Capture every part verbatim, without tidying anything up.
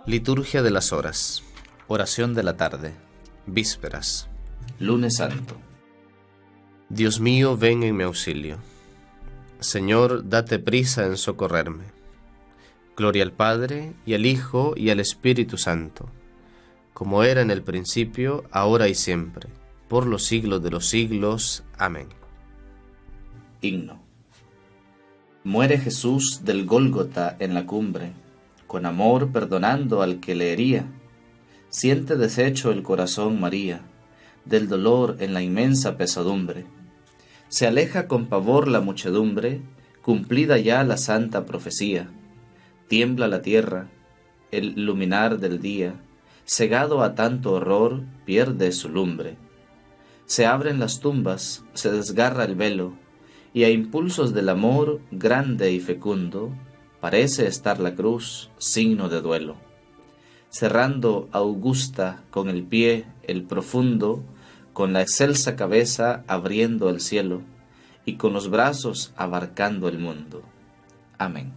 Liturgia de las horas. Oración de la tarde. Vísperas. Lunes Santo. Dios mío, ven en mi auxilio. Señor, date prisa en socorrerme. Gloria al Padre, y al Hijo, y al Espíritu Santo, como era en el principio, ahora y siempre, por los siglos de los siglos. Amén. Himno. Muere Jesús del Gólgota en la cumbre, con amor perdonando al que le hería. Siente deshecho el corazón María, del dolor en la inmensa pesadumbre. Se aleja con pavor la muchedumbre, cumplida ya la santa profecía. Tiembla la tierra, el luminar del día, cegado a tanto horror, pierde su lumbre. Se abren las tumbas, se desgarra el velo, y a impulsos del amor grande y fecundo, parece estar la cruz, signo de duelo. Cerrando augusta con el pie el profundo, con la excelsa cabeza abriendo el cielo, y con los brazos abarcando el mundo. Amén.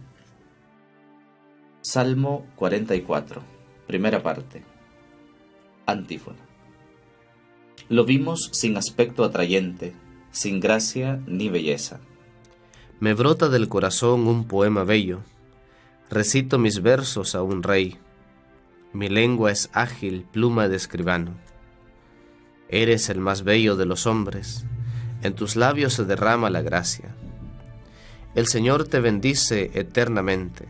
Salmo cuarenta y cuatro, primera parte. Antífona. Lo vimos sin aspecto atrayente, sin gracia ni belleza. Me brota del corazón un poema bello. Recito mis versos a un rey. Mi lengua es ágil, pluma de escribano. Eres el más bello de los hombres. En tus labios se derrama la gracia. El Señor te bendice eternamente.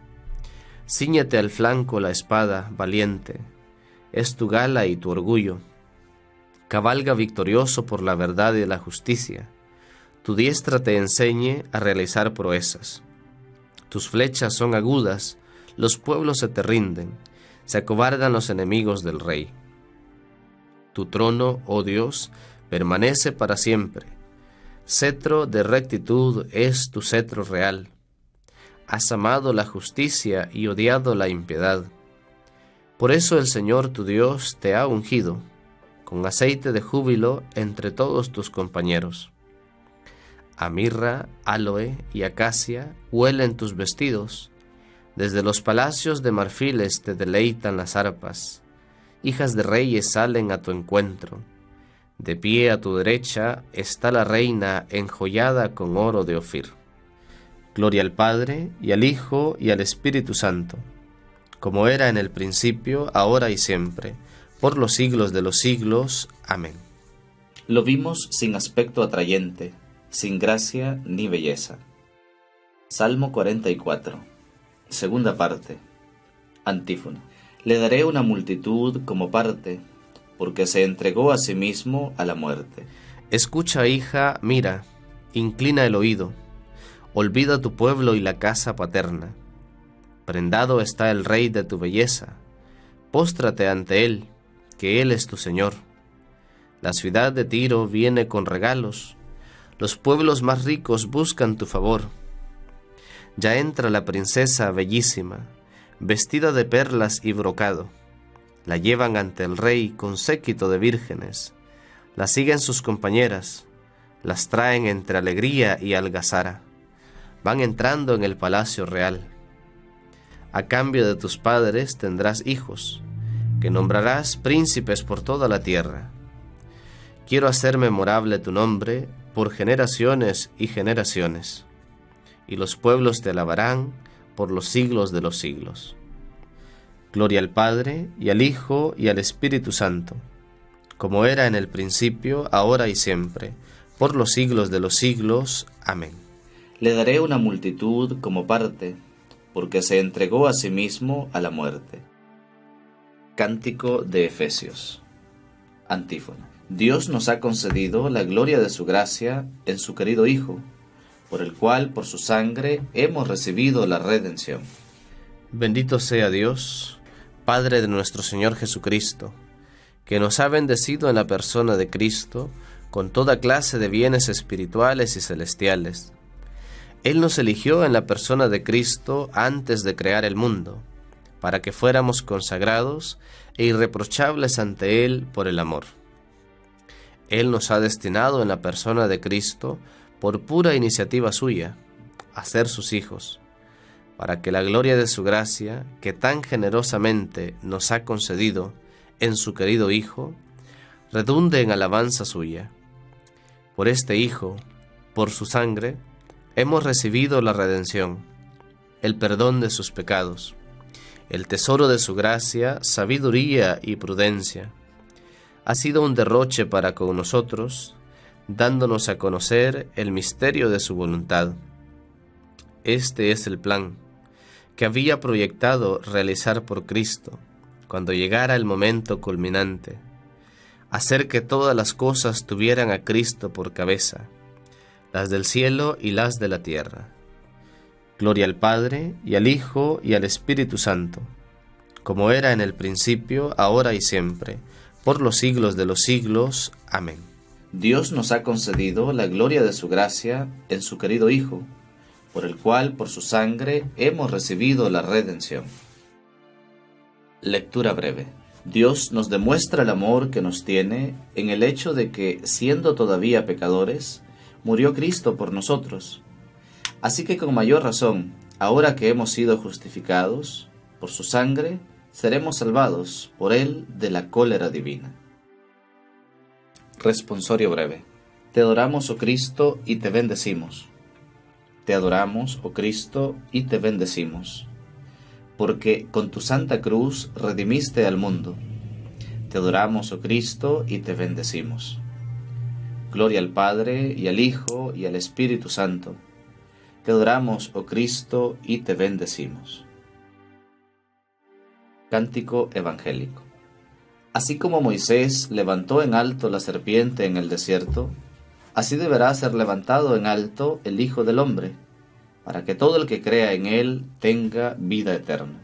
Cíñete al flanco la espada, valiente. Es tu gala y tu orgullo. Cabalga victorioso por la verdad y la justicia. Tu diestra te enseñe a realizar proezas. Tus flechas son agudas, los pueblos se te rinden, se acobardan los enemigos del rey. Tu trono, oh Dios, permanece para siempre. Cetro de rectitud es tu cetro real. Has amado la justicia y odiado la impiedad. Por eso el Señor tu Dios te ha ungido, con aceite de júbilo entre todos tus compañeros. A mirra, áloe y acacia huelen tus vestidos. Desde los palacios de marfiles te deleitan las arpas. Hijas de reyes salen a tu encuentro. De pie a tu derecha está la reina enjollada con oro de Ofir. Gloria al Padre, y al Hijo, y al Espíritu Santo, como era en el principio, ahora y siempre, por los siglos de los siglos. Amén. Lo vimos sin aspecto atrayente, sin gracia ni belleza. Salmo cuarenta y cuatro, segunda parte. Antífona. Le daré una multitud como parte, porque se entregó a sí mismo a la muerte. Escucha, hija, mira, inclina el oído. Olvida tu pueblo y la casa paterna. Prendado está el rey de tu belleza. Póstrate ante él, que él es tu Señor. La ciudad de Tiro viene con regalos. Los pueblos más ricos buscan tu favor. Ya entra la princesa bellísima, vestida de perlas y brocado. La llevan ante el rey con séquito de vírgenes. La siguen sus compañeras. Las traen entre alegría y algazara. Van entrando en el palacio real. A cambio de tus padres tendrás hijos, que nombrarás príncipes por toda la tierra. Quiero hacer memorable tu nombre por generaciones y generaciones, y los pueblos te alabarán por los siglos de los siglos. Gloria al Padre, y al Hijo, y al Espíritu Santo, como era en el principio, ahora y siempre, por los siglos de los siglos. Amén. Le daré una multitud como parte, porque se entregó a sí mismo a la muerte. Cántico de Efesios. Antífona. Dios nos ha concedido la gloria de su gracia en su querido Hijo, por el cual, por su sangre, hemos recibido la redención. Bendito sea Dios, Padre de nuestro Señor Jesucristo, que nos ha bendecido en la persona de Cristo con toda clase de bienes espirituales y celestiales. Él nos eligió en la persona de Cristo antes de crear el mundo, para que fuéramos consagrados e irreprochables ante Él por el amor. Él nos ha destinado en la persona de Cristo, por pura iniciativa suya, a ser sus hijos, para que la gloria de su gracia, que tan generosamente nos ha concedido en su querido Hijo, redunde en alabanza suya. Por este Hijo, por su sangre, hemos recibido la redención, el perdón de sus pecados, el tesoro de su gracia, sabiduría y prudencia. Ha sido un derroche para con nosotros, dándonos a conocer el misterio de su voluntad. Este es el plan que había proyectado realizar por Cristo cuando llegara el momento culminante, hacer que todas las cosas tuvieran a Cristo por cabeza, las del cielo y las de la tierra. Gloria al Padre, y al Hijo, y al Espíritu Santo, como era en el principio, ahora y siempre, por los siglos de los siglos. Amén. Dios nos ha concedido la gloria de su gracia en su querido Hijo, por el cual, por su sangre, hemos recibido la redención. Lectura breve. Dios nos demuestra el amor que nos tiene en el hecho de que, siendo todavía pecadores, murió Cristo por nosotros. Así que con mayor razón, ahora que hemos sido justificados, por su sangre, seremos salvados por él de la cólera divina. Responsorio breve. Te adoramos, oh Cristo, y te bendecimos. Te adoramos, oh Cristo, y te bendecimos, porque con tu santa cruz redimiste al mundo. Te adoramos, oh Cristo, y te bendecimos. Gloria al Padre, y al Hijo, y al Espíritu Santo. Te adoramos, oh Cristo, y te bendecimos. Cántico evangélico. Así como Moisés levantó en alto la serpiente en el desierto, así deberá ser levantado en alto el Hijo del Hombre, para que todo el que crea en él tenga vida eterna.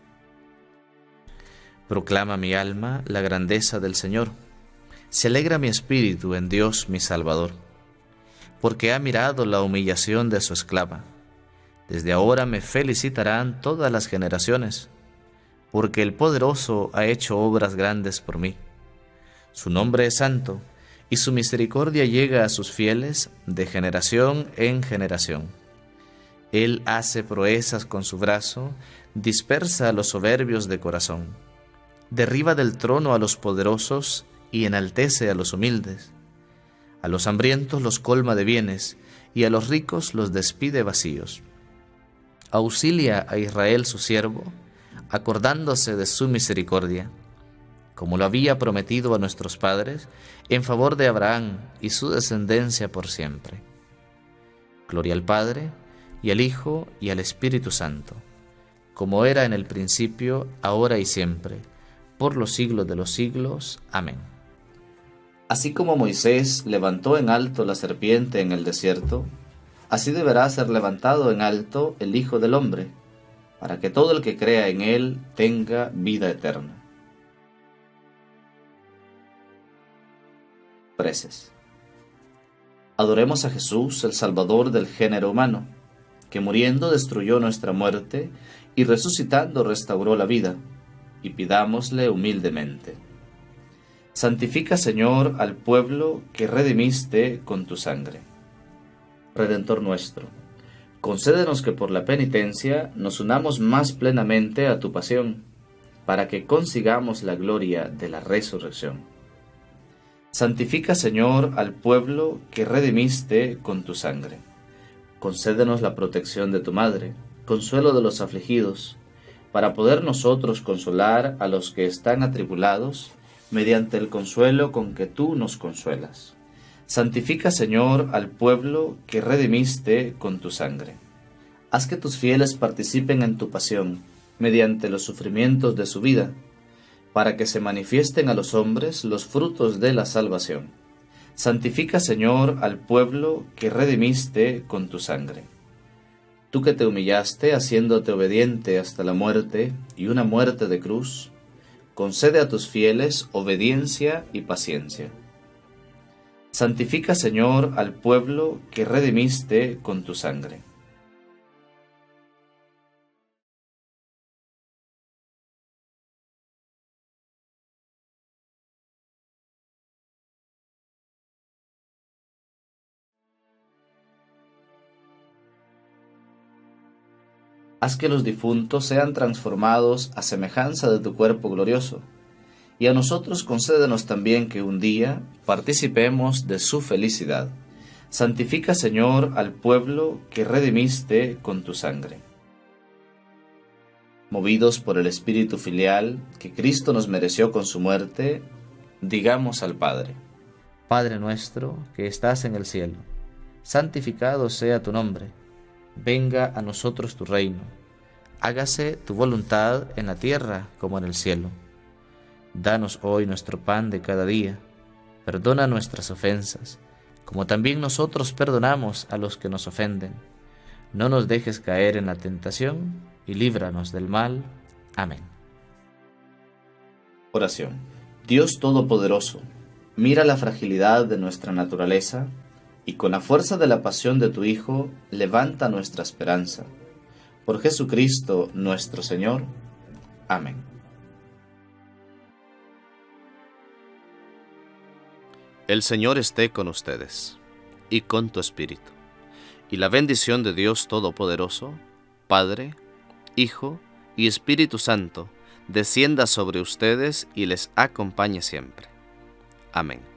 Proclama mi alma la grandeza del Señor. Se alegra mi espíritu en Dios mi Salvador, porque ha mirado la humillación de su esclava. Desde ahora me felicitarán todas las generaciones, porque el Poderoso ha hecho obras grandes por mí. Su nombre es santo, y su misericordia llega a sus fieles de generación en generación. Él hace proezas con su brazo, dispersa a los soberbios de corazón, derriba del trono a los poderosos y enaltece a los humildes. A los hambrientos los colma de bienes, y a los ricos los despide vacíos. Auxilia a Israel su siervo, acordándose de su misericordia, como lo había prometido a nuestros padres, en favor de Abraham y su descendencia por siempre. Gloria al Padre, y al Hijo, y al Espíritu Santo, como era en el principio, ahora y siempre, por los siglos de los siglos. Amén. Así como Moisés levantó en alto la serpiente en el desierto, así deberá ser levantado en alto el Hijo del Hombre, para que todo el que crea en él tenga vida eterna. Preces. Adoremos a Jesús, el Salvador del género humano, que muriendo destruyó nuestra muerte y resucitando restauró la vida, y pidámosle humildemente. Santifica, Señor, al pueblo que redimiste con tu sangre. Redentor nuestro, concédenos que por la penitencia nos unamos más plenamente a tu pasión, para que consigamos la gloria de la resurrección. Santifica, Señor, al pueblo que redimiste con tu sangre. Concédenos la protección de tu Madre, consuelo de los afligidos, para poder nosotros consolar a los que están atribulados, mediante el consuelo con que tú nos consuelas. Santifica, Señor, al pueblo que redimiste con tu sangre. Haz que tus fieles participen en tu pasión, mediante los sufrimientos de su vida, para que se manifiesten a los hombres los frutos de la salvación. Santifica, Señor, al pueblo que redimiste con tu sangre. Tú que te humillaste, haciéndote obediente hasta la muerte, y una muerte de cruz, concede a tus fieles obediencia y paciencia. Santifica, Señor, al pueblo que redimiste con tu sangre. haz que los difuntos sean transformados a semejanza de tu cuerpo glorioso, y a nosotros concédenos también que un día participemos de su felicidad. Santifica, Señor, al pueblo que redimiste con tu sangre. Movidos por el Espíritu filial que Cristo nos mereció con su muerte, digamos al Padre: Padre nuestro que estás en el cielo, santificado sea tu nombre. Venga a nosotros tu reino. Hágase tu voluntad en la tierra como en el cielo. Danos hoy nuestro pan de cada día. Perdona nuestras ofensas, como también nosotros perdonamos a los que nos ofenden. No nos dejes caer en la tentación y líbranos del mal. Amén. Oración. Dios Todopoderoso, mira la fragilidad de nuestra naturaleza y con la fuerza de la pasión de tu Hijo, levanta nuestra esperanza. Por Jesucristo nuestro Señor. Amén. El Señor esté con ustedes, y con tu espíritu. Y la bendición de Dios Todopoderoso, Padre, Hijo y Espíritu Santo, descienda sobre ustedes y les acompañe siempre. Amén.